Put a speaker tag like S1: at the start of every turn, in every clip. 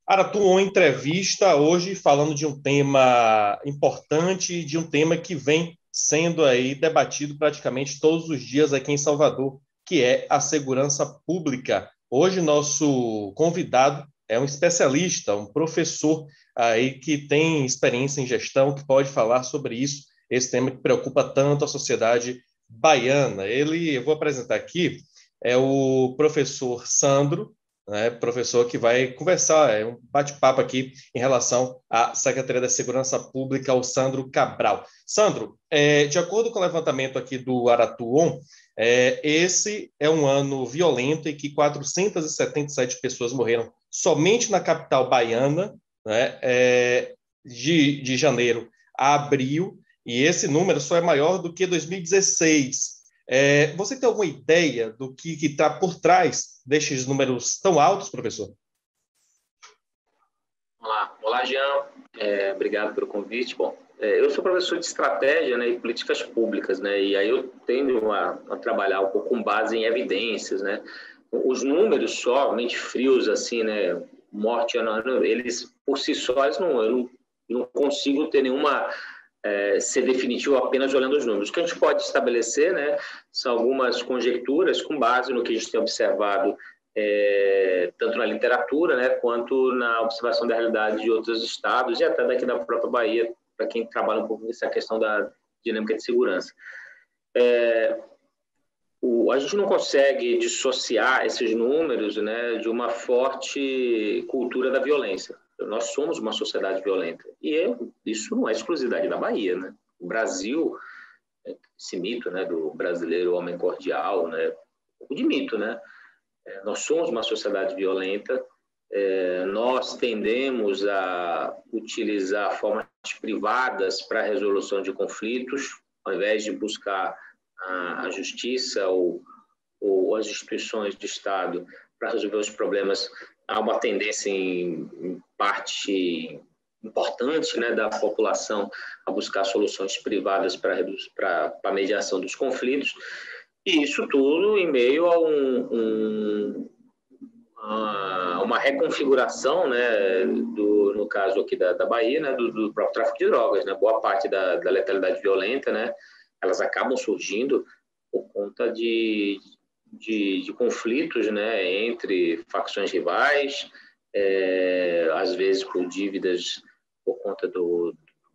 S1: Aratu, entrevista hoje falando de um tema importante, de um tema que vem sendo aí debatido praticamente todos os dias aqui em Salvador, que é a segurança pública. Hoje nosso convidado é um especialista, um professor aí que tem experiência em gestão, que pode falar sobre isso, esse tema que preocupa tanto a sociedade baiana. Eu vou apresentar aqui, é o professor Sandro, né, professor que vai conversar, é um bate-papo aqui em relação à Secretaria da Segurança Pública, o Sandro Cabral. Sandro, de acordo com o levantamento aqui do Aratuon, esse é um ano violento em que 477 pessoas morreram somente na capital baiana, né, de janeiro a abril, e esse número só é maior do que 2016. Você tem alguma ideia do que está por trás destes números tão altos, professor?
S2: Olá, Jean. Obrigado pelo convite. Bom, eu sou professor de estratégia, né, e políticas públicas, né, e aí eu tendo a trabalhar um pouco com base em evidências, né. Os números somente frios, assim, né, morte ano a ano, eles por si só, eu não consigo ter nenhuma ser definitivo apenas olhando os números. O que a gente pode estabelecer, né, são algumas conjecturas com base no que a gente tem observado tanto na literatura, né, quanto na observação da realidade de outros estados e até daqui da própria Bahia, para quem trabalha um pouco nessa questão da dinâmica de segurança. A gente não consegue dissociar esses números, né, de uma forte cultura da violência. Nós somos uma sociedade violenta e isso não é exclusividade da Bahia, né? O Brasil, esse mito, né, do brasileiro homem cordial, né, um de mito, né? Nós somos uma sociedade violenta, nós tendemos a utilizar formas privadas para a resolução de conflitos, ao invés de buscar a justiça ou as instituições de Estado para resolver os problemas. Há uma tendência em parte importante, né, da população a buscar soluções privadas para a mediação dos conflitos, e isso tudo em meio a uma reconfiguração, né, no caso aqui da Bahia, né, do próprio tráfico de drogas, né, boa parte da letalidade violenta, né, elas acabam surgindo por conta de conflitos, né, entre facções rivais, às vezes por dívidas por conta de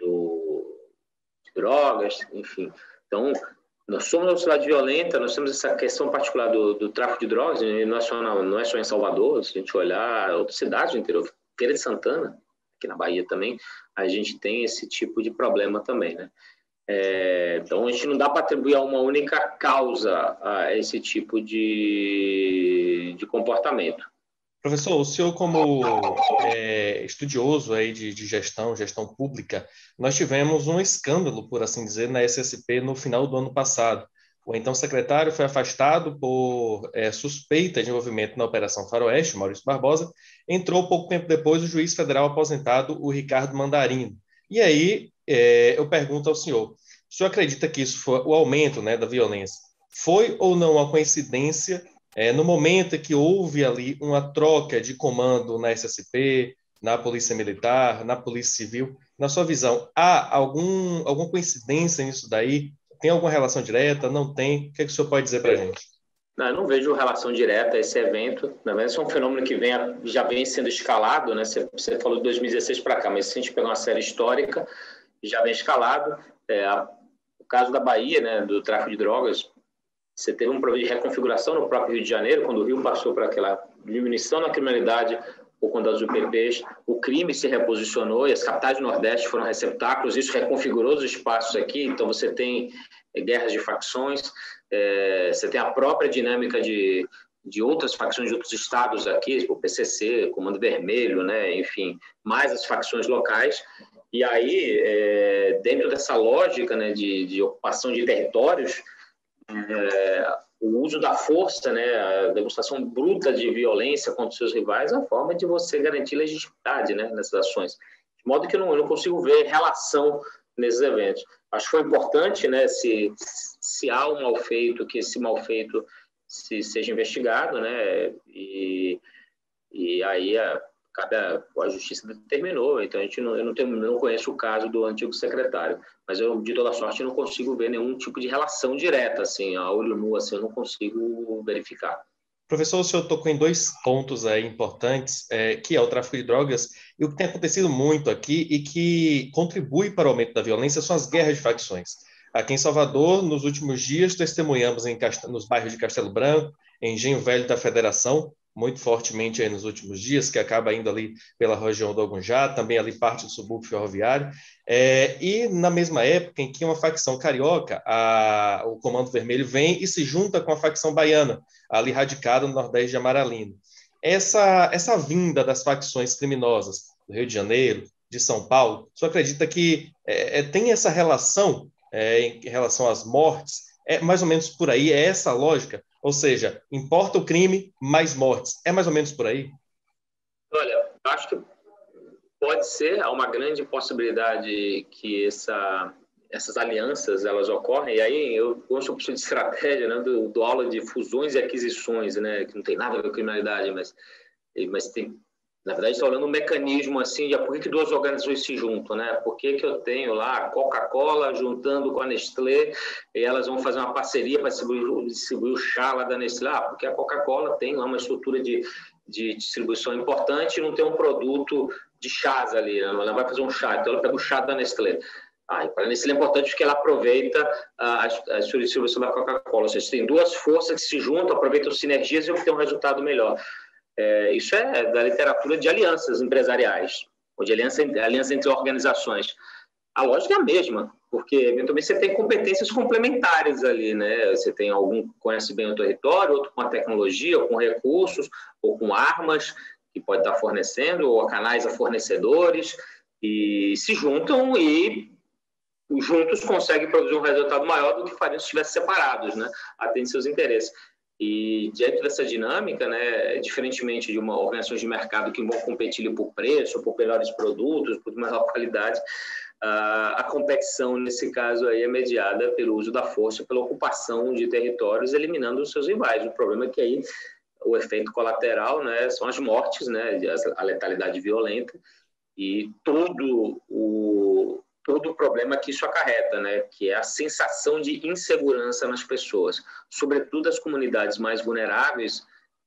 S2: drogas, enfim. Então, nós somos uma sociedade violenta, nós temos essa questão particular do tráfico de drogas, e não é só em Salvador, se a gente olhar outras cidades do interior, Feira de Santana, aqui na Bahia também, a gente tem esse tipo de problema também, né? Então, a gente não dá para atribuir a uma única causa a esse tipo de comportamento.
S1: Professor, o senhor como estudioso aí de gestão pública, nós tivemos um escândalo, por assim dizer, na SSP no final do ano passado. O então secretário foi afastado por suspeita de envolvimento na Operação Faroeste, Maurício Barbosa. Entrou pouco tempo depois o juiz federal aposentado, o Ricardo Mandarino. E aí, eu pergunto ao senhor, o senhor acredita que isso foi o aumento, né, da violência? Foi ou não uma coincidência no momento em que houve ali uma troca de comando na SSP, na Polícia Militar, na Polícia Civil? Na sua visão, há alguma coincidência nisso daí? Tem alguma relação direta? Não tem? O que o senhor pode dizer para a gente?
S2: Não, eu não vejo relação direta a esse evento. Na verdade, é um fenômeno que já vem sendo escalado, né? Você falou de 2016 para cá, mas se a gente pegar uma série histórica, já vem escalado. O caso da Bahia, né, do tráfico de drogas, você teve um problema de reconfiguração no próprio Rio de Janeiro, quando o Rio passou por aquela diminuição na criminalidade por conta das UPPs, o crime se reposicionou e as capitais do Nordeste foram receptáculos, isso reconfigurou os espaços aqui, então você tem guerras de facções, você tem a própria dinâmica de outras facções de outros estados aqui, o PCC, Comando Vermelho, né, enfim, mais as facções locais, e aí, dentro dessa lógica, né, de ocupação de territórios, o uso da força, né, a demonstração bruta de violência contra os seus rivais, é a forma de você garantir legitimidade, né, nessas ações. De modo que eu não consigo ver relação nesses eventos. Acho que foi importante, né, se há um mal feito, que esse mal feito seja investigado, né, e aí a justiça determinou, então eu não conheço o caso do antigo secretário, mas eu, de toda sorte, não consigo ver nenhum tipo de relação direta, assim, a olho nu, assim, eu não consigo verificar.
S1: Professor, o senhor tocou em dois pontos aí importantes, que é o tráfico de drogas e o que tem acontecido muito aqui e que contribui para o aumento da violência são as guerras de facções. Aqui em Salvador, nos últimos dias, testemunhamos nos bairros de Castelo Branco, em Engenho Velho da Federação, muito fortemente aí nos últimos dias, que acaba indo ali pela região do Agunjá, também ali parte do subúrbio ferroviário, e na mesma época em que uma facção carioca, o Comando Vermelho, vem e se junta com a facção baiana, ali radicada no Nordeste de Amaralina. Essa vinda das facções criminosas do Rio de Janeiro, de São Paulo, o senhor acredita que tem essa relação em relação às mortes? É mais ou menos por aí, é essa a lógica? Ou seja, importa o crime, mais mortes. É mais ou menos por aí?
S2: Olha, acho que pode ser, há uma grande possibilidade que essas alianças elas ocorrem, e aí eu gosto de estratégia, né, do aula de fusões e aquisições, né, que não tem nada a ver com criminalidade, mas tem, na verdade, está olhando um mecanismo assim, de por que duas organizações se juntam, né? Por que eu tenho lá a Coca-Cola juntando com a Nestlé e elas vão fazer uma parceria para distribuir o chá lá da Nestlé? Porque a Coca-Cola tem lá uma estrutura de distribuição importante e não tem um produto de chás ali, né? Ela vai fazer um chá, então ela pega o chá da Nestlé. E para a Nestlé é importante porque ela aproveita a distribuição da Coca-Cola. Ou seja, tem duas forças que se juntam, aproveitam sinergias e obtêm um resultado melhor. Isso é da literatura de alianças empresariais, ou de aliança entre organizações. A lógica é a mesma, porque eventualmente você tem competências complementares ali, né? Você tem algum que conhece bem o território, outro com a tecnologia, ou com recursos, ou com armas, que pode estar fornecendo, ou canais a fornecedores, e se juntam e juntos conseguem produzir um resultado maior do que fariam se estivessem separados, né? Atendem seus interesses. E diante dessa dinâmica, né, diferentemente de uma organização de mercado que vão competir por preço, por melhores produtos, por melhor qualidade, a competição nesse caso aí é mediada pelo uso da força, pela ocupação de territórios, eliminando os seus rivais. O problema é que aí o efeito colateral, né, são as mortes, né, a letalidade violenta e todo o problema que isso acarreta, né? Que é a sensação de insegurança nas pessoas, sobretudo as comunidades mais vulneráveis,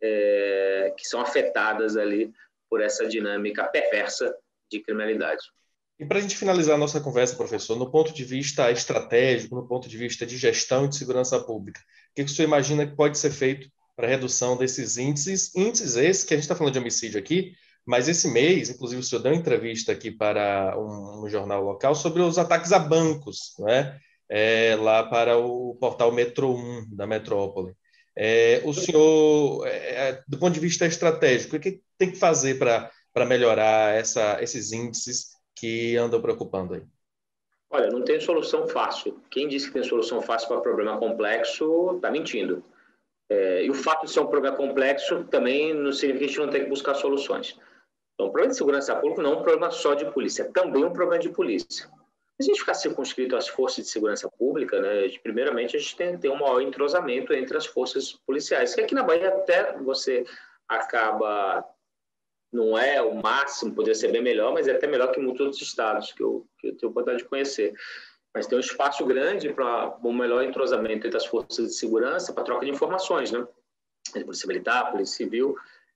S2: que são afetadas ali por essa dinâmica perversa de criminalidade.
S1: E para a gente finalizar a nossa conversa, professor, no ponto de vista estratégico, no ponto de vista de gestão e de segurança pública, o que o senhor imagina que pode ser feito para a redução desses índices esses que a gente está falando de homicídio aqui, mas esse mês, inclusive, o senhor deu uma entrevista aqui para um jornal local sobre os ataques a bancos, né? Lá para o portal Metro 1 da Metrópole. O senhor, do ponto de vista estratégico, o que tem que fazer para melhorar esses índices que andam preocupando aí?
S2: Olha, não tem solução fácil. Quem disse que tem solução fácil para problema complexo está mentindo. E o fato de ser um problema complexo também não significa que a gente não tem que buscar soluções. Então, o problema de segurança pública não é um problema só de polícia, é também um problema de polícia. Se a gente ficar circunscrito às forças de segurança pública, né, primeiramente a gente tem que ter um maior entrosamento entre as forças policiais, que aqui na Bahia até você acaba, não é o máximo, poderia ser bem melhor, mas é até melhor que muitos outros estados que eu tenho a oportunidade de conhecer. Mas tem um espaço grande para um melhor entrosamento entre as forças de segurança, para troca de informações, né? Polícia Militar, Polícia Civil.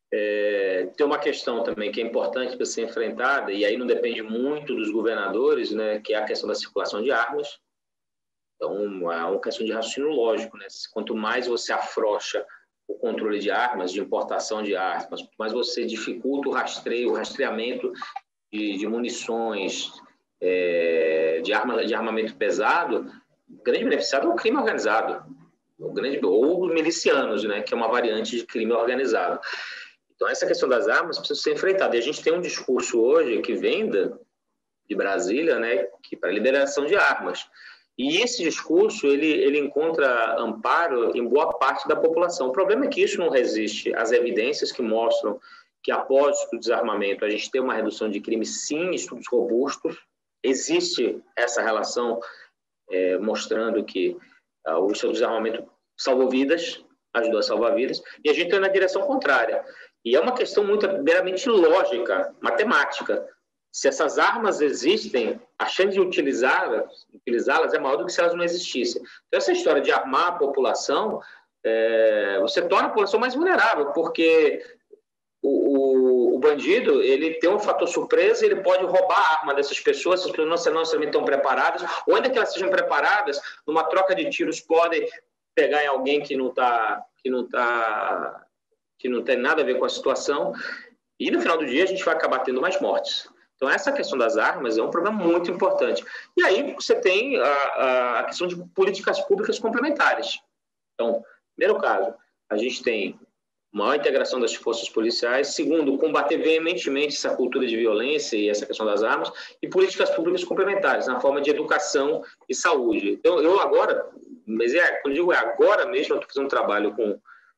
S2: Tem uma questão também que é importante para ser enfrentada, e aí não depende muito dos governadores, né, que é a questão da circulação de armas. Então, é uma questão de raciocínio lógico, né? Quanto mais você afrouxa o controle de armas, de importação de armas, quanto mais você dificulta o rastreio, o rastreamento de munições, de armamento pesado, o grande beneficiado é o crime organizado, ou milicianos, né, que é uma variante de crime organizado. Então, essa questão das armas precisa ser enfrentada. E a gente tem um discurso hoje que vem de Brasília, né, para a liberação de armas. E esse discurso, ele encontra amparo em boa parte da população. O problema é que isso não resiste às evidências que mostram que, após o desarmamento, a gente tem uma redução de crime, sim, estudos robustos. Existe essa relação mostrando que o seu desarmamento salvou vidas, ajudou a salvar vidas, e a gente está na direção contrária. E é uma questão muito meramente lógica, matemática. Se essas armas existem, a chance de utilizá-las é maior do que se elas não existissem. Então, essa história de armar a população, você torna a população mais vulnerável, porque o bandido, ele tem um fator surpresa, ele pode roubar a arma dessas pessoas, essas pessoas não necessariamente estão preparadas, ou ainda que elas sejam preparadas, numa troca de tiros podem pegar em alguém que não tem nada a ver com a situação, e no final do dia a gente vai acabar tendo mais mortes. Então, essa questão das armas é um problema muito importante. E aí você tem a questão de políticas públicas complementares. Então, primeiro caso, a gente tem maior integração das forças policiais. Segundo, combater veementemente essa cultura de violência e essa questão das armas. E políticas públicas complementares, na forma de educação e saúde. Então, eu agora, quando eu digo agora mesmo, eu estou fazendo um trabalho com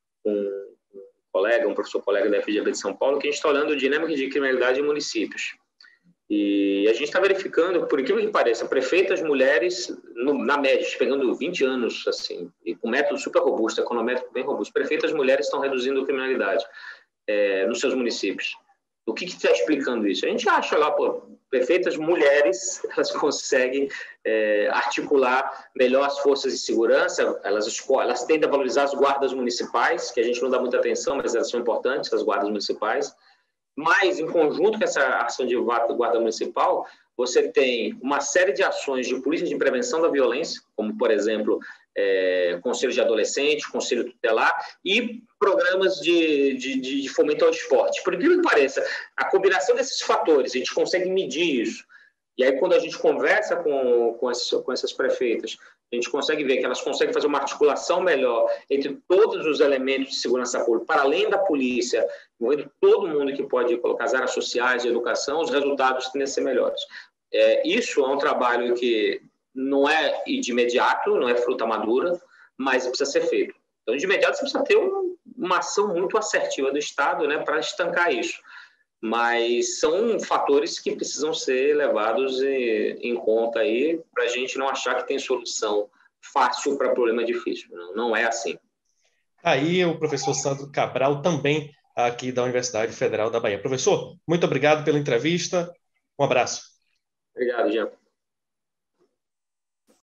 S2: um professor colega da FGV de São Paulo, que a gente está olhando dinâmica de criminalidade em municípios. E a gente está verificando, por incrível que pareça, prefeitas mulheres, na média, pegando 20 anos, assim, e com método super robusto, econométrico bem robusto, prefeitas mulheres estão reduzindo a criminalidade nos seus municípios. O que está explicando isso? A gente acha lá, prefeitas mulheres, elas conseguem articular melhor as forças de segurança, elas tendem a valorizar as guardas municipais, que a gente não dá muita atenção, mas elas são importantes, as guardas municipais. Mas, em conjunto com essa ação de guarda municipal, você tem uma série de ações de política de prevenção da violência, como, por exemplo, conselho de adolescente, conselho tutelar e programas de fomento ao esporte. Por incrível que pareça, a combinação desses fatores, a gente consegue medir isso. E aí, quando a gente conversa com essas prefeitas, a gente consegue ver que elas conseguem fazer uma articulação melhor entre todos os elementos de segurança pública, para além da polícia, envolvendo todo mundo que pode colocar as áreas sociais e educação, os resultados tendem a ser melhores. Isso é um trabalho que não é de imediato, não é fruta madura, mas precisa ser feito. Então, de imediato, você precisa ter uma ação muito assertiva do Estado, né, para estancar isso. Mas são fatores que precisam ser levados em conta aí para a gente não achar que tem solução fácil para problema difícil. Não é assim.
S1: Aí o professor Sandro Cabral, também aqui da Universidade Federal da Bahia. Professor, muito obrigado pela entrevista. Um abraço.
S2: Obrigado, Jean.